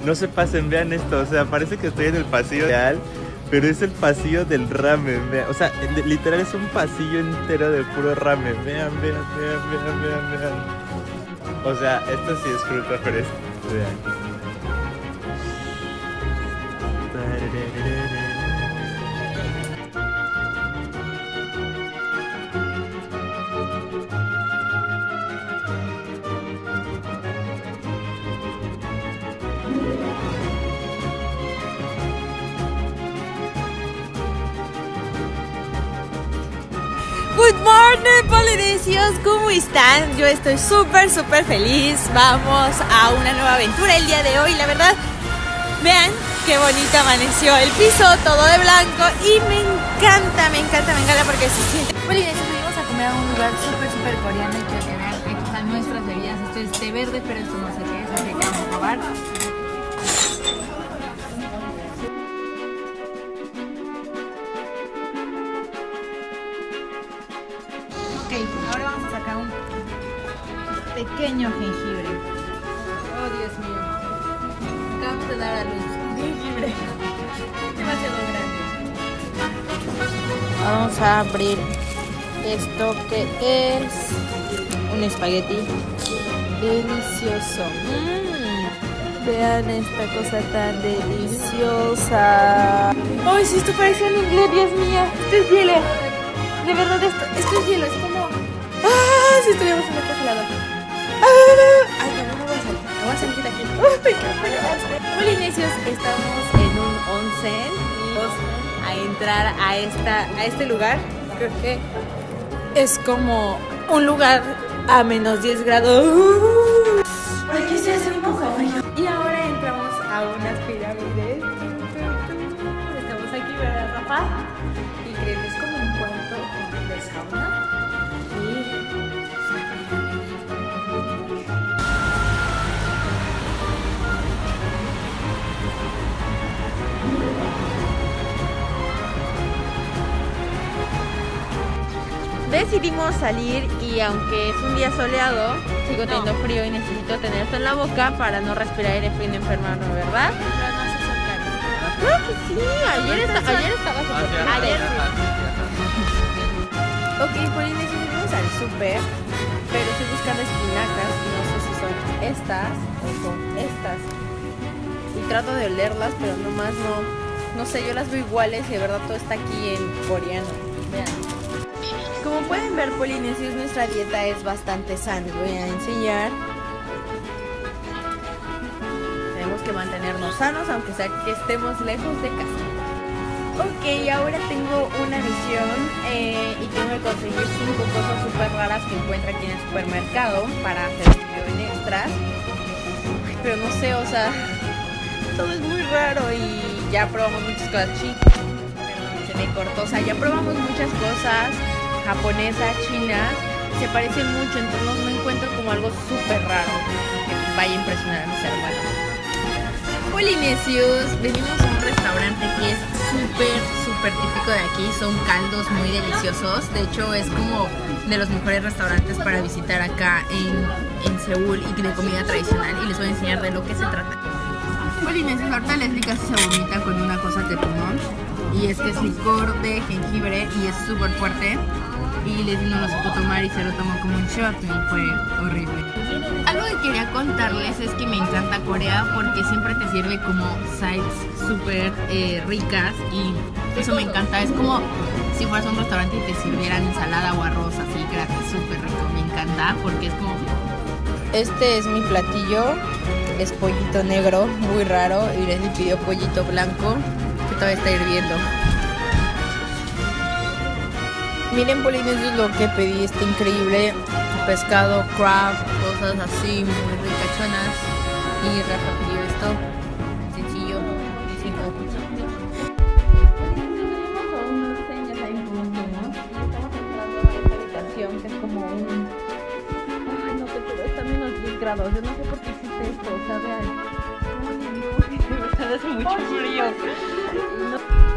No se pasen, vean esto, o sea, parece que estoy en el pasillo real, pero es el pasillo del ramen, vean. O sea, literal es un pasillo entero de puro ramen. Vean. O sea, esto sí es fruta fresca, vean. Good morning, polinesios, ¿cómo están? Yo estoy súper feliz. Vamos a una nueva aventura el día de hoy. La verdad, vean qué bonito amaneció el piso, todo de blanco. Y me encanta porque se siente. Polinesios, venimos a comer a un lugar súper coreano. Y quiero que vean, aquí están nuestras bebidas. Esto es té verde, pero esto no sé qué es, así que vamos a probar. Ahora vamos a sacar un pequeño jengibre. Oh, Dios mío. Acabamos de dar a luz un jengibre demasiado grande. Vamos a abrir esto que es un espagueti delicioso. Vean esta cosa tan deliciosa. Ay, sí, esto parece un inglés, Dios mío. Esto es hielo. De verdad, esto es hielo, es como... ¡Ah! Si estuviéramos en el congelador. ¡Ah! Ay, no me voy a salir. Me voy a salir de aquí. Polinesios, estamos en un onsen y vamos a entrar a este lugar. Creo que es como un lugar a menos 10 grados. Aquí se hace un poco frío. Y ahora entramos a unas pirámides. Estamos aquí, ¿verdad, Rafa? Y creo que es como un cuarto de sauna. Decidimos salir y aunque es un día soleado, sigo teniendo frío y necesito tener esto en la boca para no respirar aire frío y no enfermarme, ¿verdad? Pero no se acercaron. Claro que sí, ayer estaba súper frío. Ayer sí. Ok, polinesios, venimos al súper, pero estoy buscando espinacas y no sé si son estas o son estas. Y trato de olerlas, pero nomás no sé, yo las veo iguales y de verdad todo está aquí en coreano. Vean. Como pueden ver, polinesios, nuestra dieta es bastante sana. Les voy a enseñar. Tenemos que mantenernos sanos, aunque sea que estemos lejos de casa. Ok, ahora tengo una misión y tengo que conseguir 5 cosas súper raras que encuentro aquí en el supermercado para hacer un video en extras. Pero no sé, o sea, todo es muy raro y ya probamos muchas cosas chinas. Se me cortó, o sea, ya probamos muchas cosas japonesas, chinas, se parecen mucho, entonces no encuentro como algo súper raro que vaya a impresionar a mis hermanos. Polinesios, venimos a un restaurante que es súper típico de aquí, son caldos muy deliciosos, de hecho es como de los mejores restaurantes para visitar acá en Seúl y de comida tradicional, y les voy a enseñar de lo que se trata. Polinesios, ahorita Leslie casi se vomita con una cosa que tomó, y es que es licor de jengibre y es súper fuerte, y Leslie no lo supo tomar y se lo tomó como un shot y fue horrible. Algo que quería contarles es que me encanta Corea porque siempre te sirve como sides súper ricas y eso me encanta. Es como si fueras a un restaurante y te sirvieran ensalada o arroz así gratis, súper rico. Me encanta porque es como... Este es mi platillo, es pollito negro, muy raro, y Leslie pidió pollito blanco que todavía está hirviendo. Miren, polinesios, lo que pedí, está increíble. Pescado, crab, cosas así muy ricachonas. Y Rafa pidió esto, sencillo, distinto. Venimos a unos señas ahí como somos. Y estamos entrando a esta habitación que es como un... Ay, no sé, pero está a menos 10 grados. Yo no sé por qué existe esto, o sea, vean. Ay, no, de verdad hace mucho frío. No.